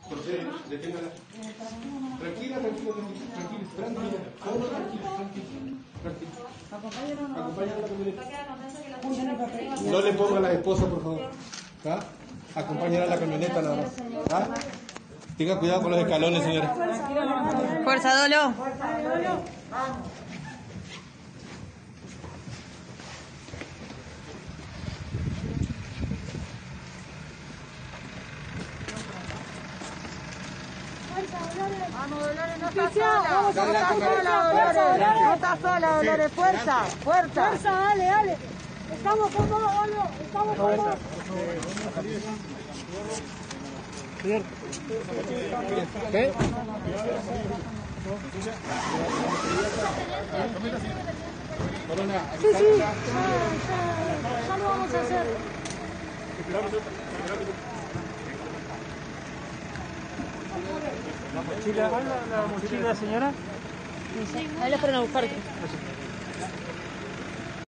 Procede, deténgala. Tranquila, tranquila. Todo tranquilo. Acompáñala a la camioneta. No le ponga a la esposa, por favor. ¿Ah? Acompáñala a la camioneta nada más. ¿Ah? Tenga cuidado con los escalones, señora. Fuerza, Dolo. Vamos, Dolores, no estás sola. No estás sola, Dolores. Fuerza. Fuerza, dale. Estamos con vos, Dolo. Estamos con vos. ¿Qué? Sí. Ya lo vamos a hacer. ¿La mochila, señora? Ahí la fueron a buscar.